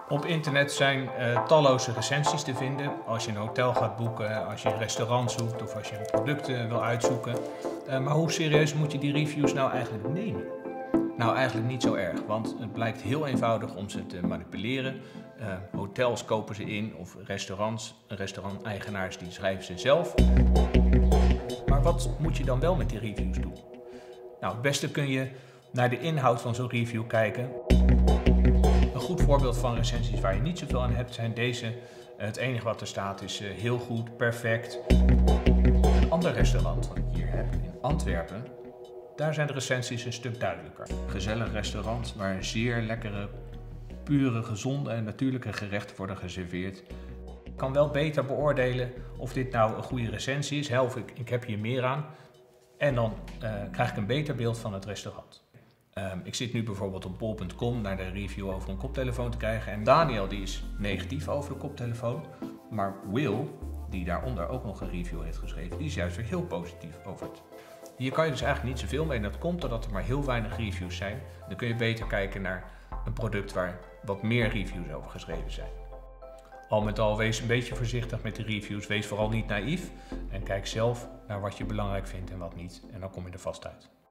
Op internet zijn talloze recensies te vinden. Als je een hotel gaat boeken, als je een restaurant zoekt of als je een product wil uitzoeken. Maar hoe serieus moet je die reviews nou eigenlijk nemen? Nou, eigenlijk niet zo erg, want het blijkt heel eenvoudig om ze te manipuleren. Hotels kopen ze in of restauranteigenaars die schrijven ze zelf. Maar wat moet je dan wel met die reviews doen? Nou, het beste kun je naar de inhoud van zo'n review kijken. Een goed voorbeeld van recensies waar je niet zoveel aan hebt zijn deze. Het enige wat er staat is heel goed, perfect. Een ander restaurant wat ik hier heb in Antwerpen, daar zijn de recensies een stuk duidelijker. Gezellig restaurant waar zeer lekkere, pure, gezonde en natuurlijke gerechten worden geserveerd. Ik kan wel beter beoordelen of dit nou een goede recensie is, of ik heb hier meer aan. En dan krijg ik een beter beeld van het restaurant. Ik zit nu bijvoorbeeld op bol.com naar de review over een koptelefoon te krijgen. En Daniel die is negatief over de koptelefoon. Maar Will, die daaronder ook nog een review heeft geschreven, die is juist weer heel positief over het. Hier kan je dus eigenlijk niet zoveel mee. En dat komt doordat er maar heel weinig reviews zijn. Dan kun je beter kijken naar een product waar wat meer reviews over geschreven zijn. Al met al, wees een beetje voorzichtig met de reviews. Wees vooral niet naïef. En kijk zelf naar wat je belangrijk vindt en wat niet. En dan kom je er vast uit.